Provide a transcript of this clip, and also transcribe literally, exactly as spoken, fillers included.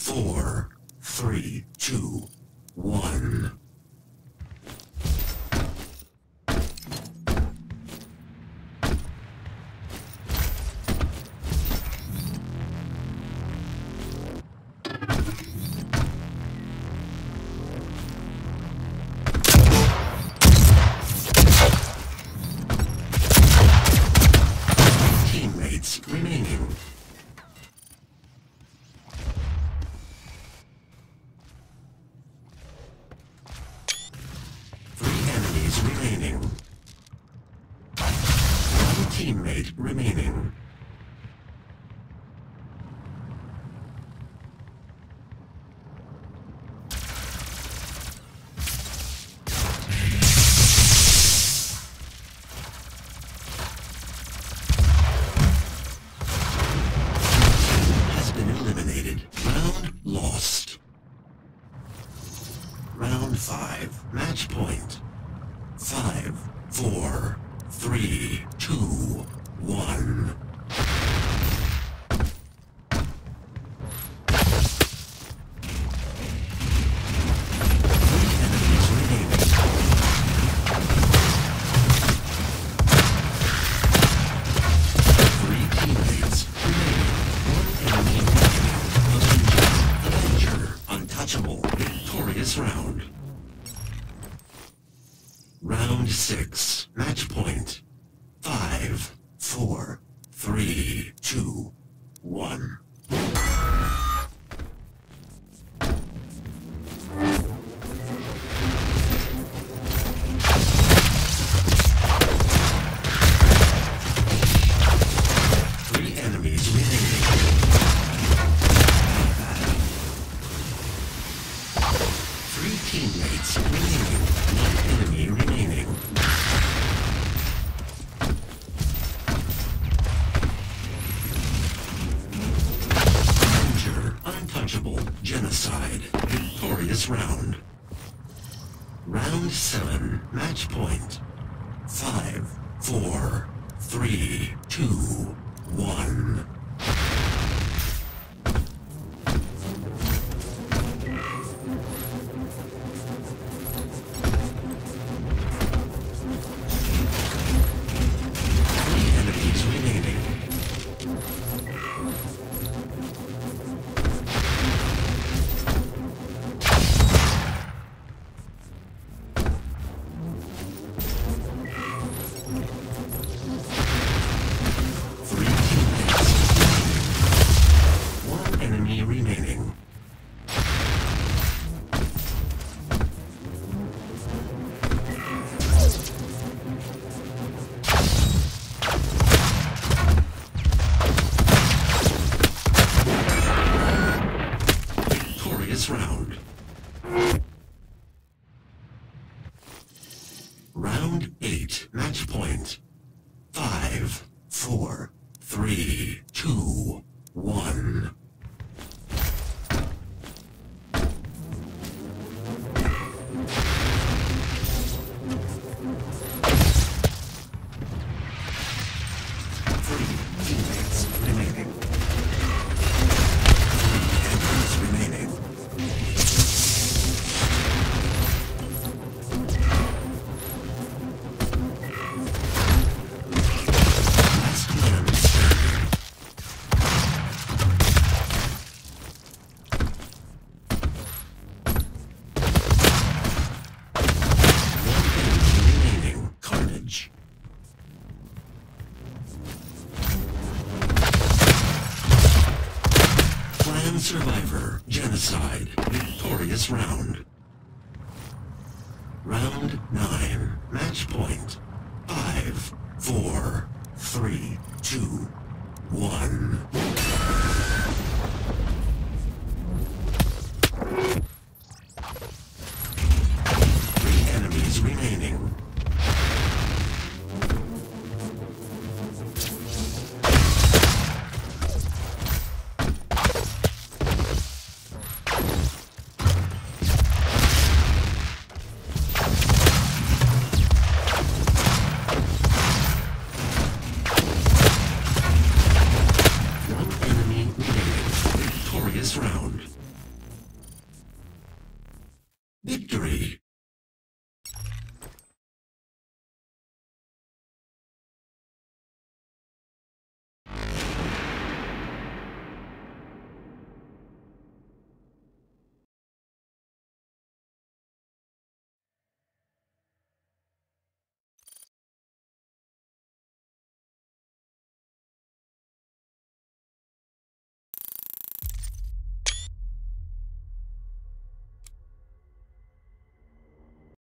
four, three, two, one. Teammates remaining. Three enemies remaining. One teammate remaining. Has been eliminated. Round lost. Round five. Match point. Five, four, three, two, one. Three enemies remaining. Three teammates remaining. One enemy remaining. Avenger. Avenger. Untouchable. Victorious round. Round six. Match point. Five, four, three, two, one. Three enemies remaining. Three teammates remaining. One enemy remaining. Avenger. Untouchable. Genocide. Victorious round. Round seven. Match point. Five, four, three, two, one. Three enemies remaining. Three teammates. One enemy remaining. Victorious round. Round eight. Match point. Five, four, three, two, one. Three teammates remaining. Three enemies remaining. Last man standing. One enemy remaining. Carnage. Clan Survivor. Genocide. Victorious round. Round nine. Match point. Five, four, three, two, one. Three enemies remaining. One enemy remaining. Victorious round.